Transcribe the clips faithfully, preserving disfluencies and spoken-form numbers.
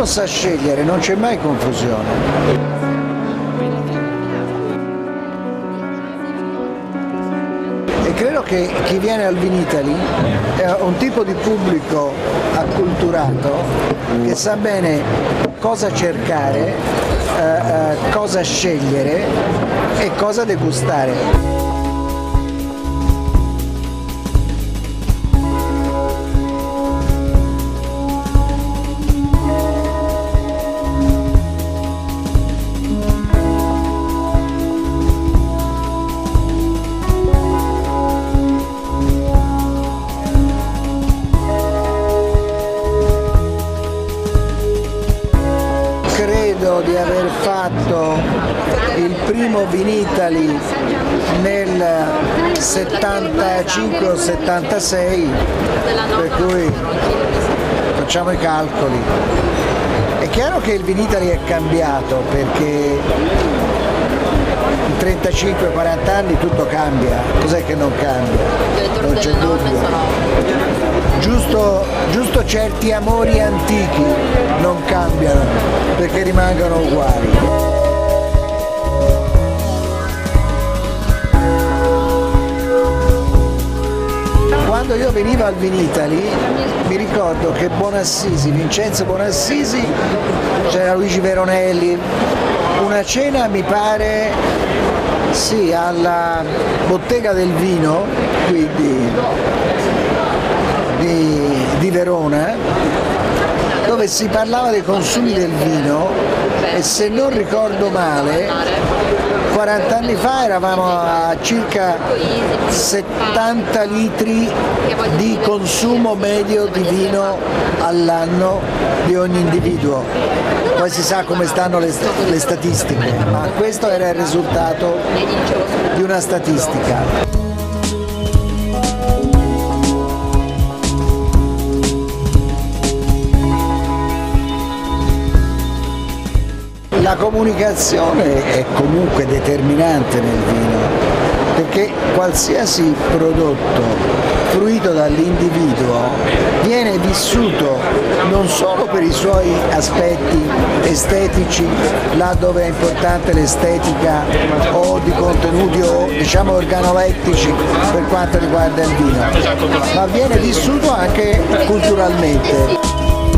uno sa scegliere non c'è mai confusione. Credo che chi viene al Vinitaly è un tipo di pubblico acculturato che sa bene cosa cercare, eh, eh, cosa scegliere e cosa degustare. Credo di aver fatto il primo Vinitaly nel settantacinque o settantasei, per cui facciamo i calcoli. È chiaro che il Vinitaly è cambiato perché in trentacinque quaranta anni tutto cambia, cos'è che non cambia? Non c'è dubbio. Giusto, giusto certi amori antichi non cambiano perché rimangono uguali. Quando io venivo al Vinitaly mi ricordo che Bonassisi, Vincenzo Bonassisi, c'era Luigi Veronelli, una cena mi pare sì, alla Bottega del Vino, quindi Di, di Verona, dove si parlava dei consumi del vino e se non ricordo male quaranta anni fa eravamo a circa settanta litri di consumo medio di vino all'anno di ogni individuo. Poi si sa come stanno le, le statistiche, ma questo era il risultato di una statistica. La comunicazione è comunque determinante nel vino, perché qualsiasi prodotto fruito dall'individuo viene vissuto non solo per i suoi aspetti estetici, là dove è importante l'estetica o di contenuti o diciamo organolettici per quanto riguarda il vino, ma viene vissuto anche culturalmente.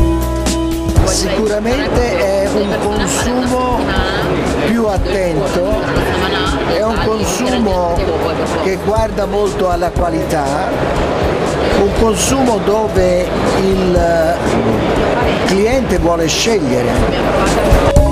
Sicuramente è un consumo più attento, è un consumo che guarda molto alla qualità, un consumo dove il cliente vuole scegliere.